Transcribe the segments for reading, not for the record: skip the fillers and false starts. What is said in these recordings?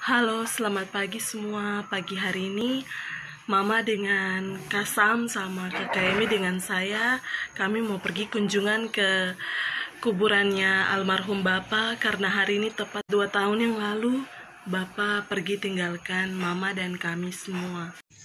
Halo, selamat pagi semua. Pagi hari ini Mama dengan Kasam sama Kakak Emi dengan saya, kami mau pergi kunjungan ke kuburannya almarhum Bapak karena hari ini tepat 2 tahun yang lalu Bapak pergi tinggalkan Mama dan kami semua.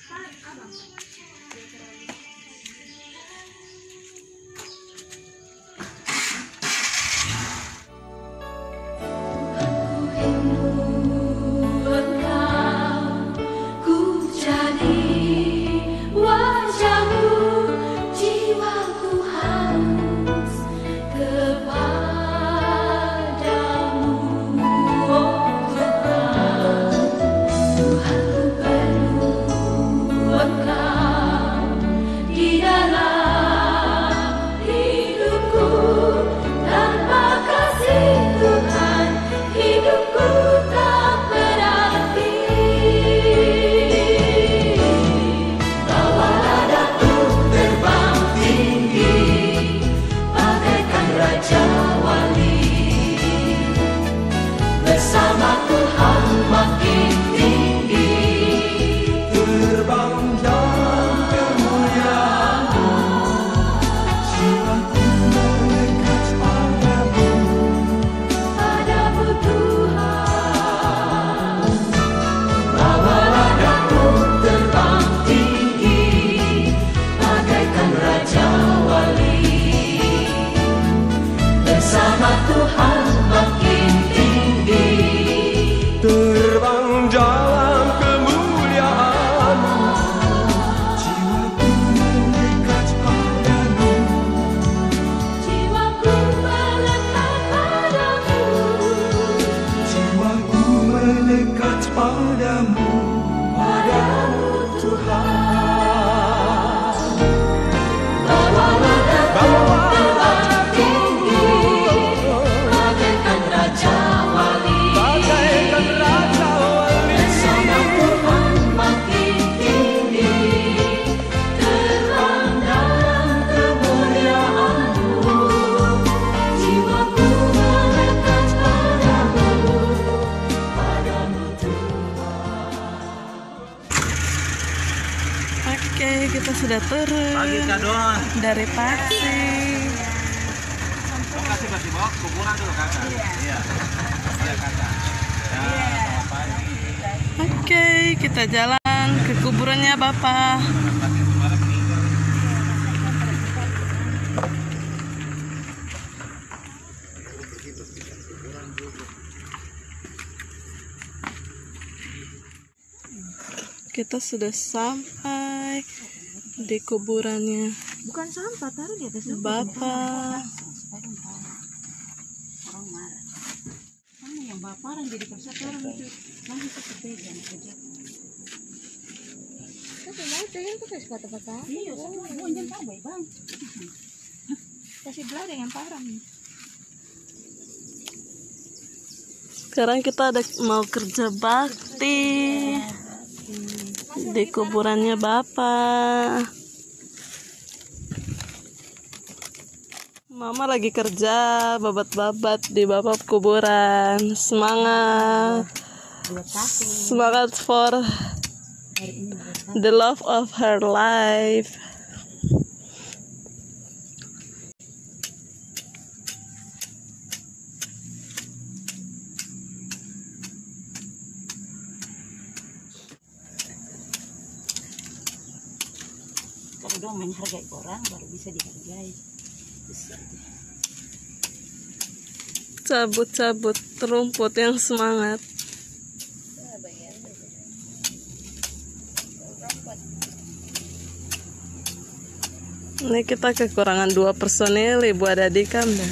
Oke, kita sudah turun dari taksi. Kasih bawa kuburan dulu kakak. Iya. Iya kakak. Oke, kita jalan ke kuburannya Bapak. Kita sudah sampai di kuburannya. Bukan sampah, taruh di atas Bapak. Orang marah. Kamu yang baparan jadi persatu orang itu masih sepegang saja. Tapi mau pegang tuh kayak kata-kata. Iya, mau jangan tahu baik bang. Kasih belah dengan parang. Sekarang kita mau kerja bakti di kuburannya Bapak. Mama lagi kerja babat-babat di Bapak kuburan. Semangat. Semangat for the love of her life. Kalau dong menghargai orang baru bisa dihargai. Cabut-cabut rumput yang semangat. Ini kita kekurangan 2 personil, Ibu Adadikam dan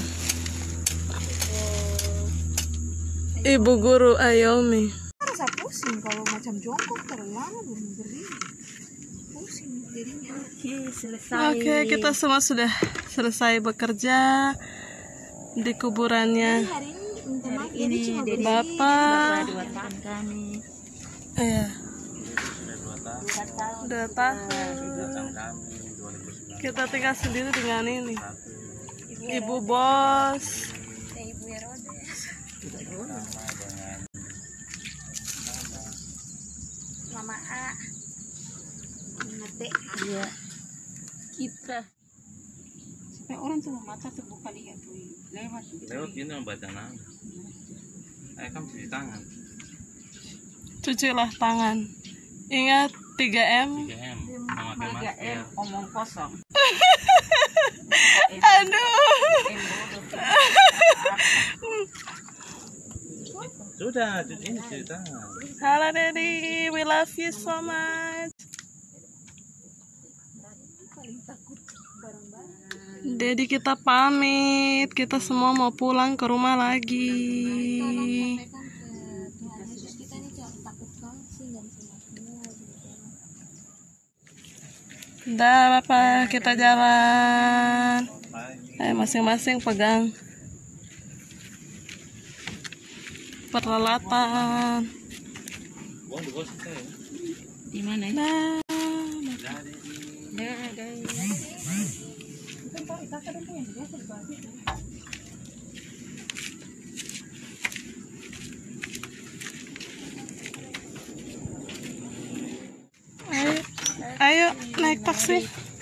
Ibu Guru Ayomi. Rasa pusing kalau macam jongkok terlalu lama belum berdiri. Pusing jadinya. Selesai. Oke, kita semua sudah selesai bekerja di kuburannya ini Bapak. 2 tahun kami. Iya. 2 tahun. 2 tahun. Kita tinggal sendiri dengan ini. Ibu Bos. Ibu Herodes. bete. Iya. Kita Supaya orang tuh mata terbuka lihat tuh lewat. Lewat gini membaca nama. Kan cuci tangan. Cucilah tangan. Ingat 3M. 3M. Memakai masker. omong kosong. Aduh. Sudah, ini cuci tangan. Halo Daddy, we love you so much. Daddy kita pamit, kita semua mau pulang ke rumah lagi. Sampaikan ke Tuhan Yesus kita nih takut kasih dan semua. Dah Bapak, kita jalan. Ayo masing-masing pegang peralatan. Buang di bawah saya. Di mana? Dah. Ayo naik taksi.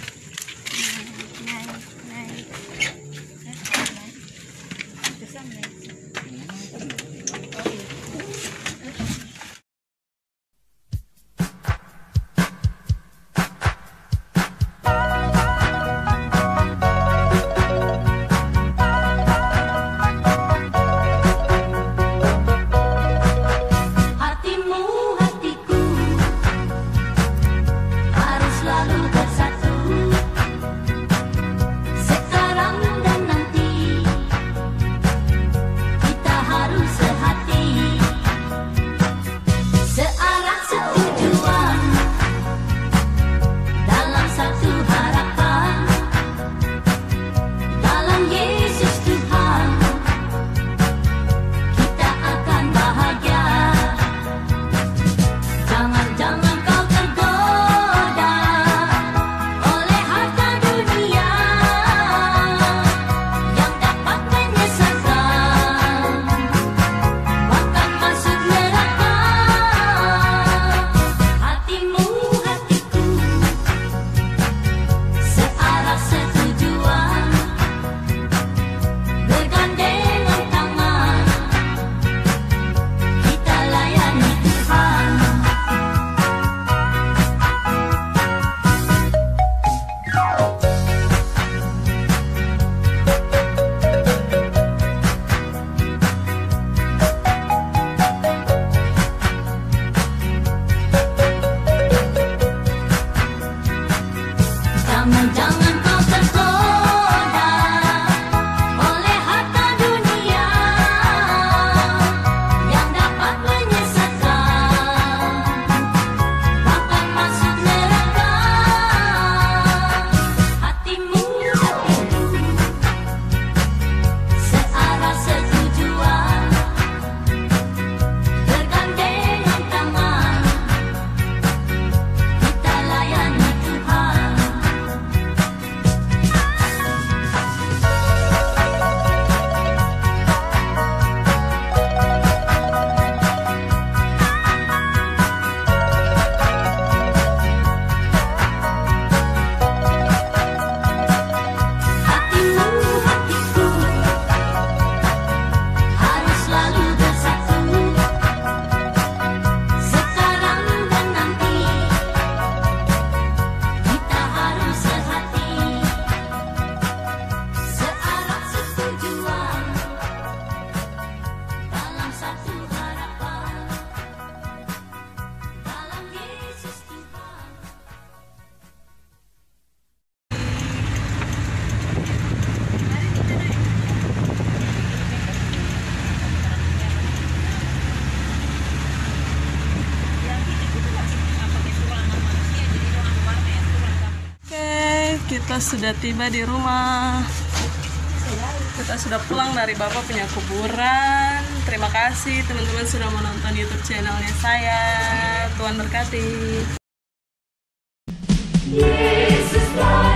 Jangan kau tergoda oleh harta dunia yang dapat menyesatkan, bahkan masuk neraka. Hatimu searah setujuan, bergandengan tangan, kita layani Tuhan. Hatimu, hatiku harus selalu bersatu, sekarang dan nanti kita harus sehati, searah setujuan, dalam satu harapan, dalam Yesus Tuhan. Oke, kita sudah tiba di rumah. Kita sudah pulang dari Bapak punya kuburan. Terima kasih teman-teman sudah menonton YouTube channelnya saya. Tuhan berkati. Yesus